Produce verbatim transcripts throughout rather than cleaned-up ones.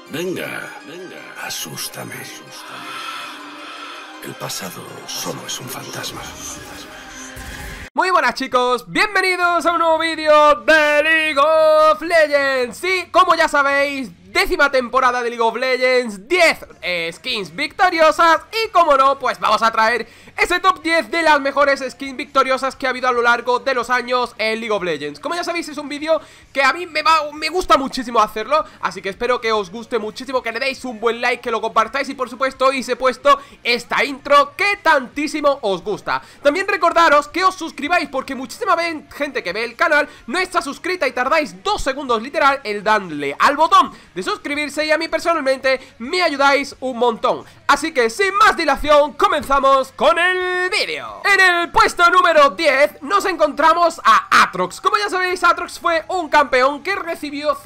Venga, venga, asústame. El pasado solo es un fantasma. Muy buenas chicos, bienvenidos a un nuevo vídeo de League of Legends. Sí, como ya sabéis, décima temporada de League of Legends, diez eh, skins victoriosas. Y como no, pues vamos a traer ese top diez de las mejores skins victoriosas que ha habido a lo largo de los años en League of Legends. Como ya sabéis, es un vídeo que a mí me, va, me gusta muchísimo hacerlo, así que espero que os guste muchísimo, que le deis un buen like, que lo compartáis y por supuesto os he puesto esta intro que tantísimo os gusta. También recordaros que os suscribáis, porque muchísima gente que ve el canal no está suscrita y tardáis dos segundos literal en darle al botón de suscribirse, y a mí personalmente me ayudáis un montón. Así que sin más dilación, comenzamos con el vídeo. En el puesto número diez nos encontramos a Aatrox. Como ya sabéis, Aatrox fue un campeón que recibió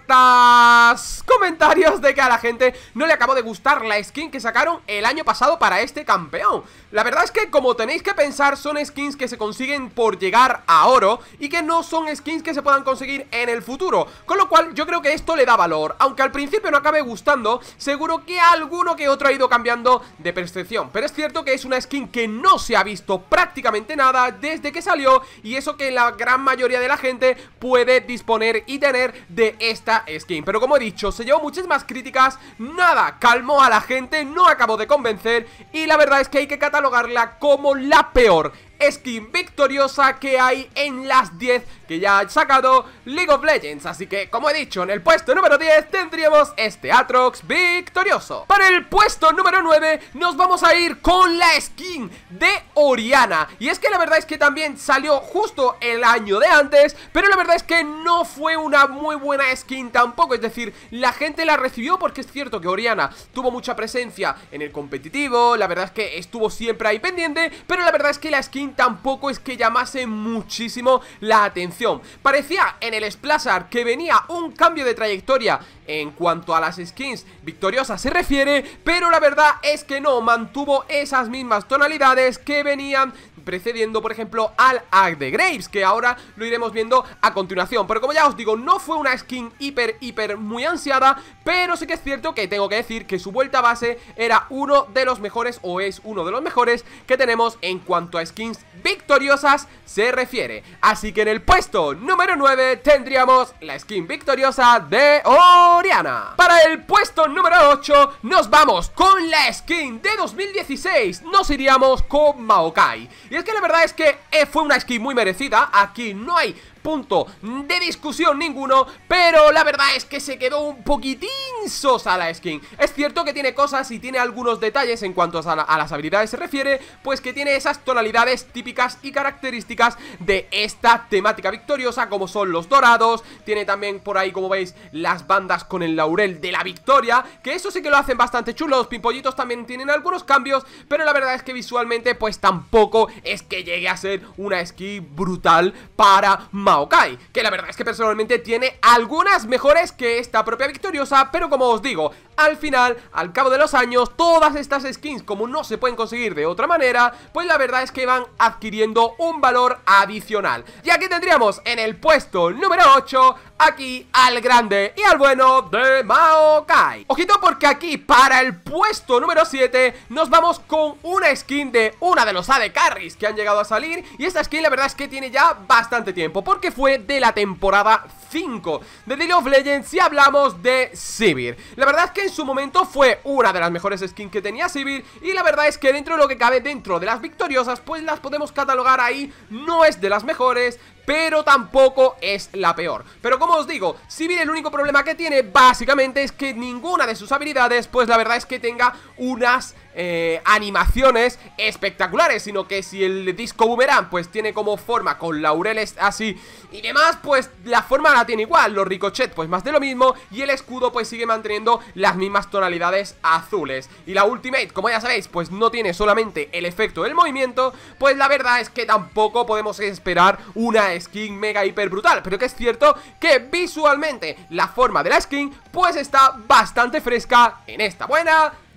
ciertos comentarios de que a la gente no le acabó de gustar la skin que sacaron el año pasado para este campeón. La verdad es que, como tenéis que pensar, son skins que se consiguen por llegar a oro y que no son skins que se puedan conseguir en el futuro, con lo cual yo creo que esto le da valor. Aunque al principio no acabe gustando, seguro que alguno que otro ha ido cambiando de percepción, pero es cierto que es una skin que no se ha visto prácticamente nada desde que salió, y eso que la gran mayoría de la gente puede disponer y tener de esta skin. Pero como he dicho, se llevó muchísimas críticas, nada calmó a la gente, no acabó de convencer, y la verdad es que hay que catalogarla como la peor skin victoriosa que hay en las diez que ya ha sacado League of Legends. Así que, como he dicho, en el puesto número diez tendríamos este Aatrox victorioso. Para el puesto número nueve nos vamos a ir con la skin de Orianna. Y es que la verdad es que también salió justo el año de antes, pero la verdad es que no fue una muy buena skin tampoco. Es decir, la gente la recibió porque es cierto que Orianna tuvo mucha presencia en el competitivo, la verdad es que estuvo siempre ahí pendiente, pero la verdad es que la skin tampoco es que llamase muchísimo la atención. Parecía en el Splashart que venía un cambio de trayectoria en cuanto a las skins victoriosas se refiere, pero la verdad es que no, mantuvo esas mismas tonalidades que venían precediendo, por ejemplo, al Arc de Graves, que ahora lo iremos viendo a continuación. Pero como ya os digo, no fue una skin hiper, hiper muy ansiada, pero sí que es cierto que tengo que decir que su vuelta base era uno de los mejores, o es uno de los mejores que tenemos en cuanto a skins victoriosas se refiere. Así que en el puesto número nueve tendríamos la skin victoriosa de Orianna. Para el puesto número ocho nos vamos con la skin de dos mil dieciséis, nos iríamos con Maokai. Y es que la verdad es que fue una skin muy merecida, aquí no hay punto de discusión ninguno, pero la verdad es que se quedó un poquitín sosa la skin. Es cierto que tiene cosas y tiene algunos detalles en cuanto a, la, a las habilidades se refiere, pues que tiene esas tonalidades típicas y características de esta temática victoriosa, como son los dorados, tiene también por ahí, como veis, las bandas con el laurel de la victoria, que eso sí que lo hacen bastante chulo. Los pimpollitos también tienen algunos cambios, pero la verdad es que visualmente pues tampoco es que llegue a ser una skin brutal para Maokai, que la verdad es que personalmente tiene algunas mejores que esta propia victoriosa, pero como os digo, al final, al cabo de los años, todas estas skins, como no se pueden conseguir de otra manera, pues la verdad es que van adquiriendo un valor adicional. Y aquí tendríamos en el puesto número ocho, aquí al grande y al bueno de Maokai. Ojito, porque aquí para el puesto número siete nos vamos con una skin de una de los A D Carries que han llegado a salir, y esta skin la verdad es que tiene ya bastante tiempo, porque fue de la temporada cinco de League of Legends si hablamos de Sivir. La verdad es que en su momento fue una de las mejores skins que tenía Sivir, y la verdad es que dentro de lo que cabe, dentro de las victoriosas, pues las podemos catalogar ahí. No es de las mejores, pero tampoco es la peor. Pero como os digo, Sivir el único problema que tiene básicamente es que ninguna de sus habilidades, pues la verdad es que tenga unas eh, animaciones espectaculares, sino que si el disco boomerang pues tiene como forma con laureles así y demás, pues la forma la tiene igual. Los ricochet pues más de lo mismo, y el escudo pues sigue manteniendo las mismas tonalidades azules. Y la ultimate, como ya sabéis, pues no tiene solamente el efecto del movimiento, pues la verdad es que tampoco podemos esperar una skin mega hiper brutal. Pero que es cierto que visualmente la forma de la skin pues está bastante fresca en esta buena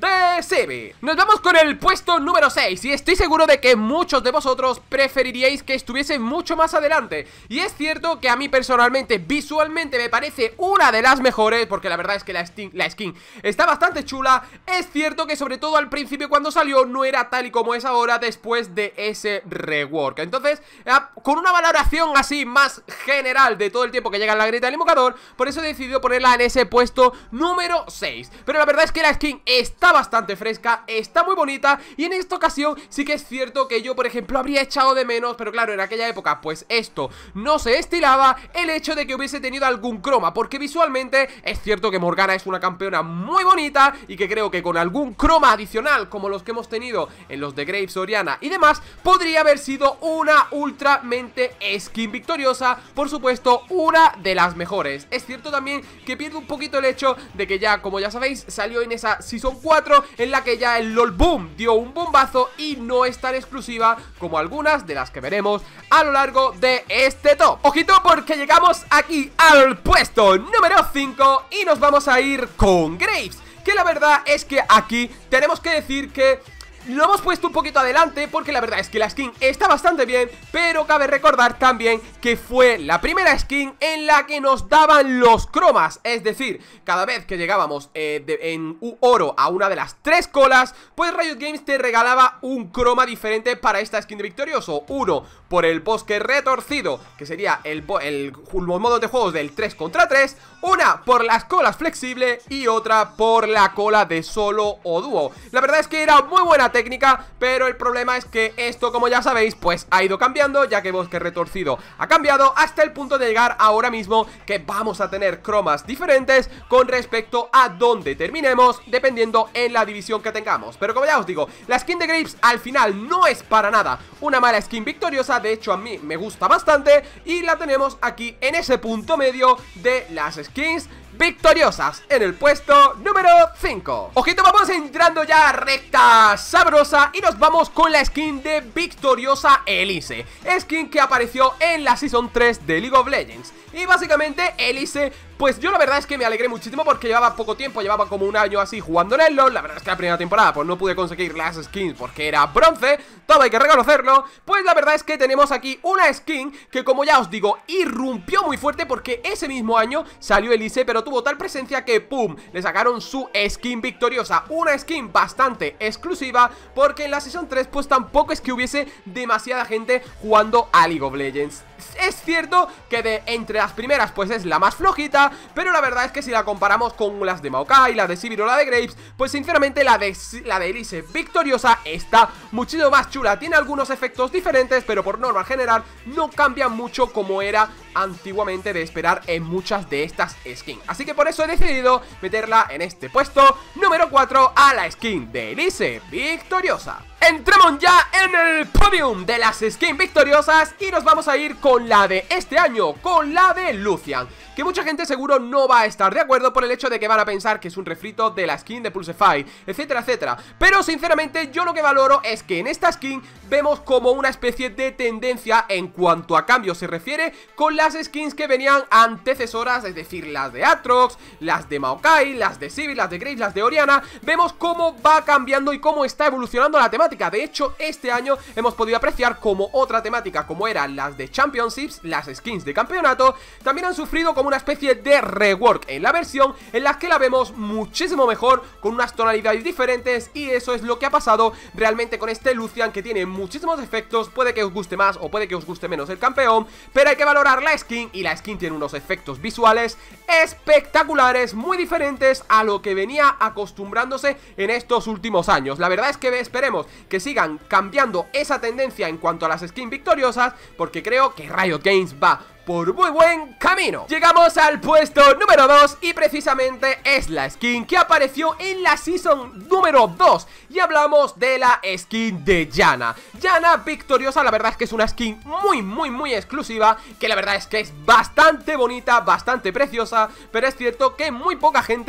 de Sivir. Nos vamos con el puesto número seis y estoy seguro de que muchos de vosotros preferiríais que estuviese mucho más adelante. Y es cierto que a mí personalmente, visualmente me parece una de las mejores, porque la verdad es que la skin, la skin está bastante chula. Es cierto que sobre todo al principio cuando salió no era tal y como es ahora después de ese rework. Entonces, con una valoración así más general de todo el tiempo que llega en la grieta del invocador, por eso he decidido ponerla en ese puesto número seis. Pero la verdad es que la skin está bastante fresca, está muy bonita, y en esta ocasión sí que es cierto que yo, por ejemplo, habría echado de menos, pero claro, en aquella época pues esto no se estilaba, el hecho de que hubiese tenido algún croma, porque visualmente es cierto que Morgana es una campeona muy bonita y que creo que con algún croma adicional como los que hemos tenido en los de Graves, Oriana y demás, podría haber sido una ultramente skin victoriosa, por supuesto una de las mejores. Es cierto también que pierde un poquito el hecho de que ya, como ya sabéis, salió en esa Season cuatro en la que ya el LOL Boom dio un bombazo y no es tan exclusiva como algunas de las que veremos a lo largo de este top. Ojito, porque llegamos aquí al puesto número cinco y nos vamos a ir con Graves, que la verdad es que aquí tenemos que decir que lo hemos puesto un poquito adelante porque la verdad es que la skin está bastante bien, pero cabe recordar también que fue la primera skin en la que nos daban los cromas. Es decir, cada vez que llegábamos eh, de, en oro a una de las tres colas, pues Riot Games te regalaba un croma diferente para esta skin de victorioso. Uno por el bosque retorcido, que sería el, el, el modo de juegos del tres contra tres. Una por las colas flexible y otra por la cola de solo o dúo. La verdad es que era muy buena técnica, pero el problema es que esto, como ya sabéis, pues ha ido cambiando, ya que bosque retorcido ha cambiado hasta el punto de llegar ahora mismo que vamos a tener cromas diferentes con respecto a donde terminemos, dependiendo en la división que tengamos. Pero como ya os digo, la skin de Graves al final no es para nada una mala skin victoriosa, de hecho a mí me gusta bastante y la tenemos aquí en ese punto medio de las skins victoriosas, en el puesto número cinco. Ojito, vamos entrando ya a recta sabrosa y nos vamos con la skin de victoriosa Elise, skin que apareció en la Season tres de League of Legends. Y básicamente Elise, pues yo la verdad es que me alegré muchísimo porque llevaba poco tiempo, llevaba como un año así jugando en el LoL. La verdad es que la primera temporada pues no pude conseguir las skins porque era bronce, todo hay que reconocerlo. Pues la verdad es que tenemos aquí una skin que, como ya os digo, irrumpió muy fuerte porque ese mismo año salió Elise, pero tuvo tal presencia que ¡pum!, le sacaron su skin victoriosa. Una skin bastante exclusiva porque en la Season tres pues tampoco es que hubiese demasiada gente jugando a League of Legends. Es cierto que de entre las primeras pues es la más flojita, pero la verdad es que si la comparamos con las de Maokai, la de Sivir o la de Graves, pues sinceramente la de, la de Elise victoriosa está muchísimo más chula. Tiene algunos efectos diferentes, pero por norma general no cambia mucho como era antiguamente de esperar en muchas de estas skins. Así que por eso he decidido meterla en este puesto número cuatro a la skin de Elise victoriosa. Entramos ya en el podium de las skins victoriosas y nos vamos a ir con la de este año, con la de Lucian, que mucha gente seguro no va a estar de acuerdo por el hecho de que van a pensar que es un refrito de la skin de Pulsefy, etcétera, etcétera. Pero sinceramente yo lo que valoro es que en esta skin vemos como una especie de tendencia en cuanto a cambio se refiere con las skins que venían antecesoras, es decir, las de Aatrox, las de Maokai, las de Sivir, las de Graves, las de Oriana. Vemos cómo va cambiando y cómo está evolucionando la temática. De hecho, este año hemos podido apreciar como otra temática, como eran las de Championships, las skins de campeonato, también han sufrido como una especie de rework en la versión, en la que la vemos muchísimo mejor, con unas tonalidades diferentes, y eso es lo que ha pasado realmente con este Lucian, que tiene muchísimos efectos. Puede que os guste más o puede que os guste menos el campeón, pero hay que valorar la skin, y la skin tiene unos efectos visuales espectaculares, muy diferentes a lo que venía acostumbrándose en estos últimos años. La verdad es que esperemos que sigan cambiando esa tendencia en cuanto a las skins victoriosas, porque creo que Riot Games va por muy buen camino. Llegamos al puesto número dos y precisamente es la skin que apareció en la Season número dos, y hablamos de la skin de Janna. Janna victoriosa, la verdad es que es una skin muy muy muy exclusiva, que la verdad es que es bastante bonita, bastante preciosa, pero es cierto que muy poca gente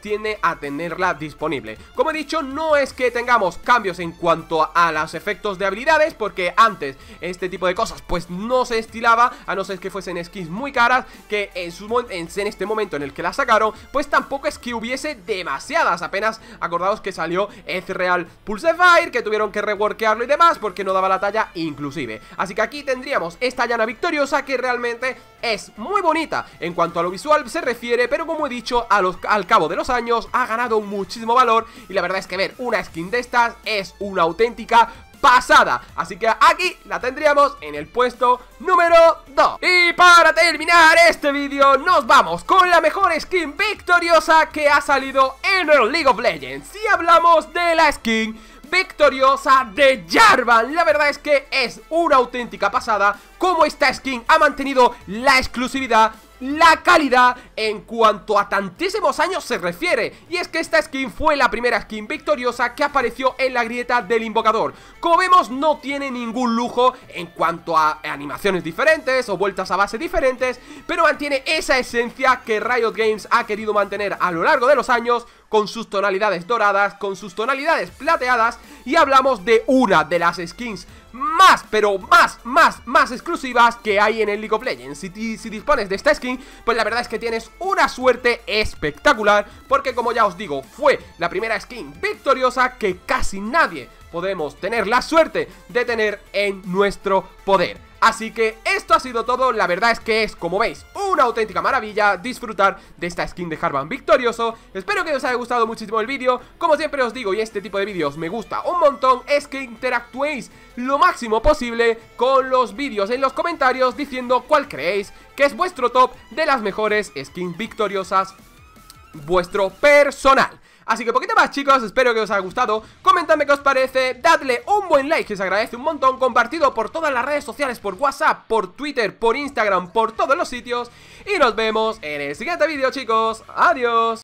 tiende a tenerla disponible. Como he dicho, no es que tengamos cambios en cuanto a los efectos de habilidades, porque antes este tipo de cosas pues no se estilaba, a no ser que fuesen skins muy caras, que en, su, en, en este momento en el que la sacaron, pues tampoco es que hubiese demasiadas. Apenas acordaos que salió Ezreal Pulse Fire, que tuvieron que reworkearlo y demás porque no daba la talla inclusive. Así que aquí tendríamos esta llana victoriosa, que realmente es muy bonita en cuanto a lo visual se refiere, pero como he dicho, a los, al cabo de los años ha ganado muchísimo valor, y la verdad es que ver una skin de estas es una auténtica pasada. Así que aquí la tendríamos en el puesto número dos. Y para terminar este vídeo nos vamos con la mejor skin victoriosa que ha salido en el League of Legends. Si hablamos de la skin victoriosa de Jarvan, la verdad es que es una auténtica pasada cómo esta skin ha mantenido la exclusividad, la calidad en cuanto a tantísimos años se refiere. Y es que esta skin fue la primera skin victoriosa que apareció en la grieta del invocador. Como vemos, no tiene ningún lujo en cuanto a animaciones diferentes o vueltas a base diferentes, pero mantiene esa esencia que Riot Games ha querido mantener a lo largo de los años, con sus tonalidades doradas, con sus tonalidades plateadas. Y hablamos de una de las skins más, pero más, más, más exclusivas que hay en el League of Legends. Si, si dispones de esta skin, pues la verdad es que tienes una suerte espectacular, porque como ya os digo, fue la primera skin victoriosa que casi nadie podemos tener la suerte de tener en nuestro poder. Así que esto ha sido todo. La verdad es que es, como veis, una auténtica maravilla disfrutar de esta skin de Jarvan victorioso. Espero que os haya gustado muchísimo el vídeo. Como siempre os digo, y este tipo de vídeos me gusta un montón, es que interactuéis lo máximo posible con los vídeos en los comentarios, diciendo cuál creéis que es vuestro top de las mejores skins victoriosas, vuestro personal. Así que poquito más, chicos, espero que os haya gustado. Comentadme qué os parece, dadle un buen like, que se agradece un montón. Compartido por todas las redes sociales, por WhatsApp, por Twitter, por Instagram, por todos los sitios. Y nos vemos en el siguiente vídeo, chicos. Adiós.